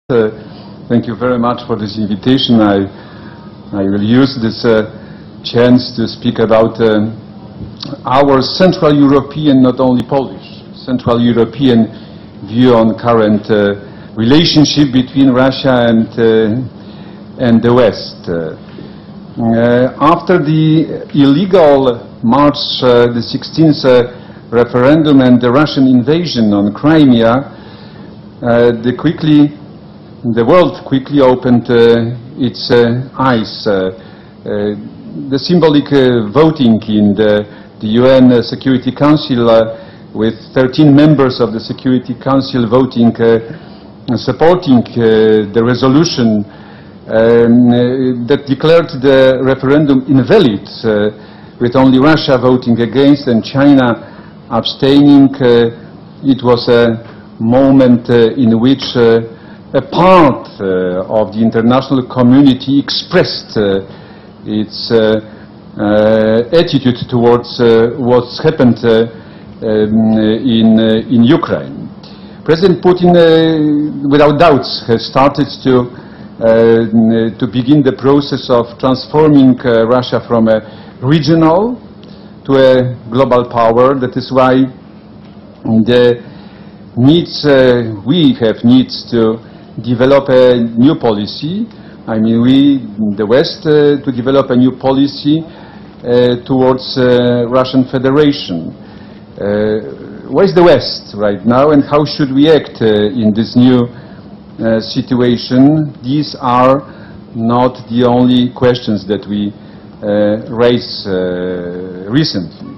Thank you very much for this invitation. I will use this chance to speak about our Central European, not only Polish, Central European view on current relationship between Russia and the West. After the illegal March the 16th referendum and the Russian invasion on Crimea, the world quickly opened its eyes. The symbolic voting in the UN Security Council, with 13 members of the Security Council voting, supporting the resolution that declared the referendum invalid, with only Russia voting against and China abstaining. It was a moment in which a part of the international community expressed its attitude towards what's happened in Ukraine. President Putin, without doubts, has started to begin the process of transforming Russia from a regional to a global power. That is why we have needs to develop a new policy. I mean, the West, to develop a new policy towards Russian Federation. Where is the West right now, and how should we act in this new situation? These are not the only questions that we raised recently.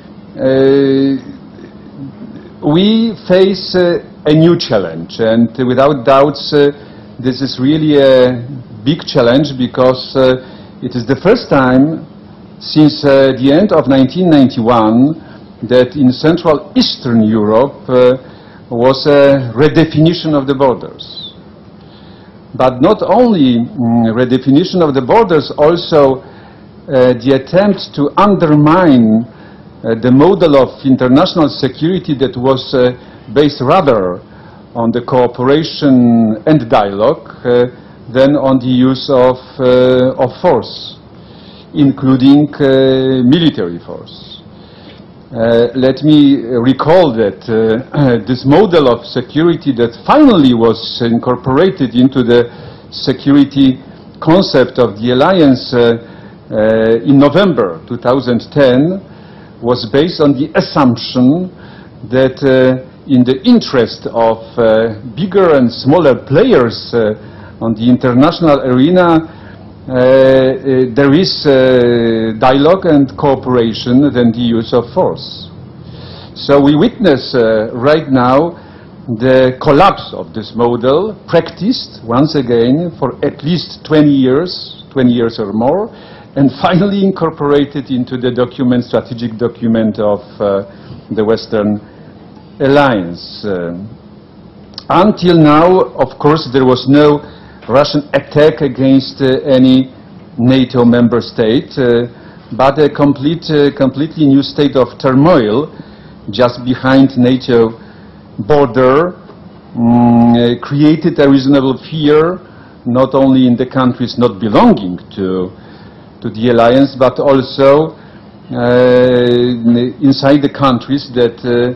We face a new challenge, and without doubts this is really a big challenge, because it is the first time since the end of 1991 that in Central Eastern Europe was a redefinition of the borders. But not only redefinition of the borders, also the attempt to undermine the model of international security that was based rather on the cooperation and dialogue than on the use of force, including military force. Let me recall that this model of security that finally was incorporated into the security concept of the alliance in November 2010 was based on the assumption that in the interest of bigger and smaller players on the international arena, there is dialogue and cooperation than the use of force. So we witness right now the collapse of this model, practiced once again for at least 20 years or more, and finally incorporated into the document, strategic document of the Western Alliance. Until now, of course, there was no Russian attack against any NATO member state, but a completely new state of turmoil just behind NATO border created a reasonable fear, not only in the countries not belonging to the alliance, but also inside the countries that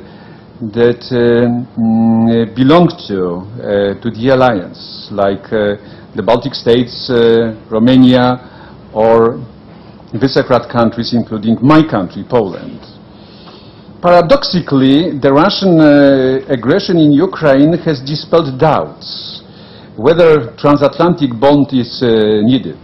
belong to the alliance, like the Baltic states, Romania, or Visegrad countries, including my country, Poland. Paradoxically, the Russian aggression in Ukraine has dispelled doubts whether transatlantic bond is needed.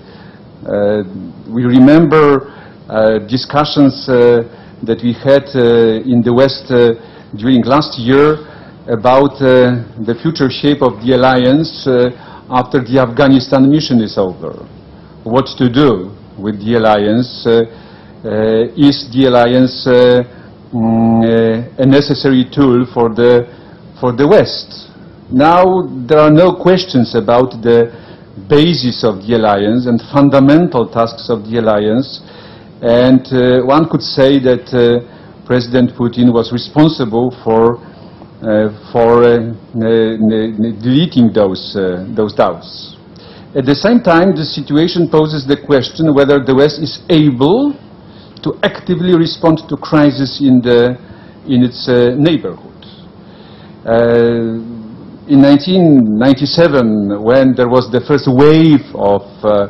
We remember discussions that we had in the West during last year about the future shape of the alliance after the Afghanistan mission is over. What to do with the alliance? Is the alliance a necessary tool for the West? Now there are no questions about the basis of the alliance and fundamental tasks of the alliance, and one could say that President Putin was responsible for for deleting those doubts. At the same time, the situation poses the question whether the West is able to actively respond to crisis in its neighborhood. In 1997, when there was the first wave of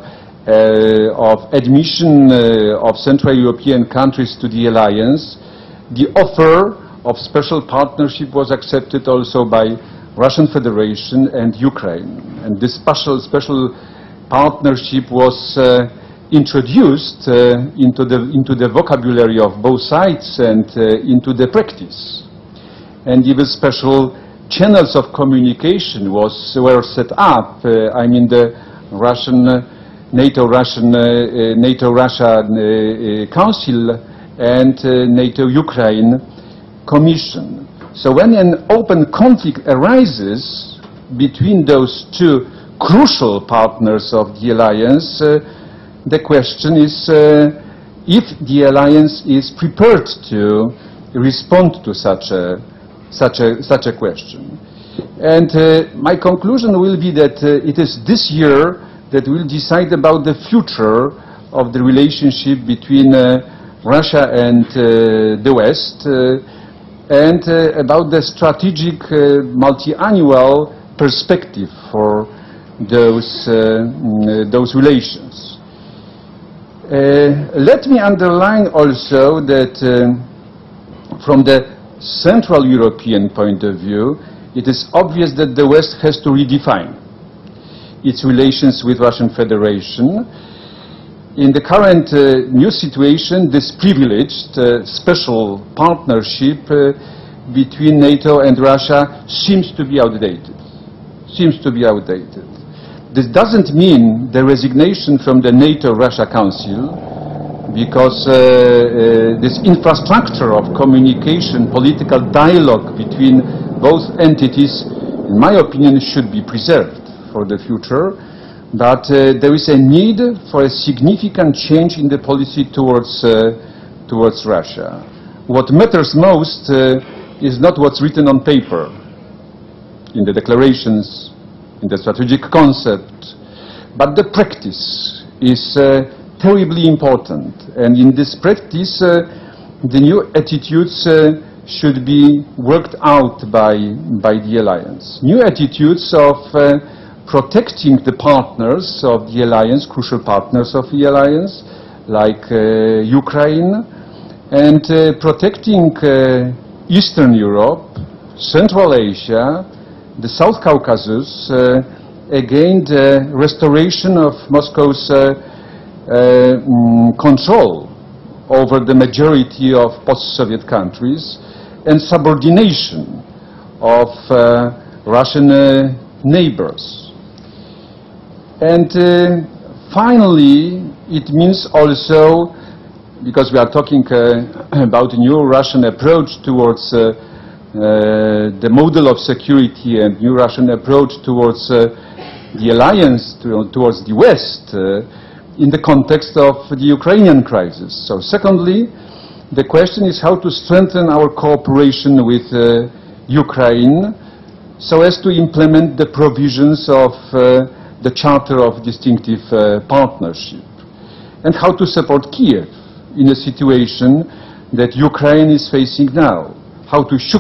admission of Central European countries to the alliance, the offer of special partnership was accepted also by Russian Federation and Ukraine. And this special partnership was introduced into the vocabulary of both sides and into the practice. And even special channels of communication were set up. I mean, the NATO-Russia Council and NATO-Ukraine Commission. So when an open conflict arises between those two crucial partners of the alliance, the question is if the alliance is prepared to respond to such a question. And my conclusion will be that it is this year that will decide about the future of the relationship between Russia and the West, and about the strategic multi-annual perspective for those relations. Let me underline also that from the Central European point of view, it is obvious that the West has to redefine its relations with Russian Federation. In the current new situation, this privileged special partnership between NATO and Russia seems to be outdated. This doesn't mean the resignation from the NATO-Russia Council, because this infrastructure of communication, political dialogue between both entities, in my opinion, should be preserved for the future. But there is a need for a significant change in the policy towards Russia. What matters most is not what's written on paper, in the declarations, in the strategic concept, but the practice is terribly important. And in this practice, the new attitudes should be worked out by the alliance. New attitudes of protecting the partners of the alliance, crucial partners of the alliance, like Ukraine, and protecting Eastern Europe, Central Asia, the South Caucasus, against the restoration of Moscow's control over the majority of post-Soviet countries, and subordination of Russian neighbors. And finally, it means also, because we are talking about a new Russian approach towards the model of security and new Russian approach towards the alliance, towards the West, in the context of the Ukrainian crisis. So secondly, the question is how to strengthen our cooperation with Ukraine so as to implement the provisions of the Charter of Distinctive Partnership, and how to support Kiev in a situation that Ukraine is facing now, how to show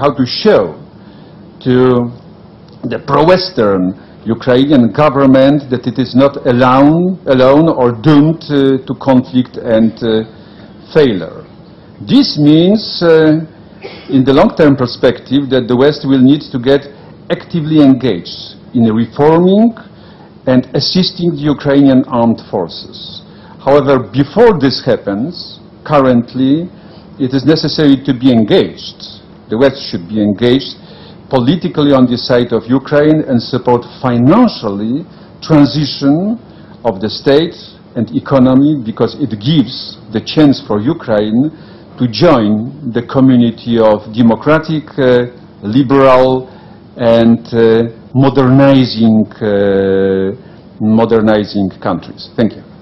to the pro-Western Ukrainian government that it is not alone or doomed to conflict and failure. This means, in the long-term perspective, that the West will need to get actively engaged in reforming and assisting the Ukrainian armed forces. However, before this happens, currently, it is necessary to be engaged. The West should be engaged politically on the side of Ukraine and support financially transition of the state and economy, because it gives the chance for Ukraine to join the community of democratic, liberal, and modernizing countries. Thank you.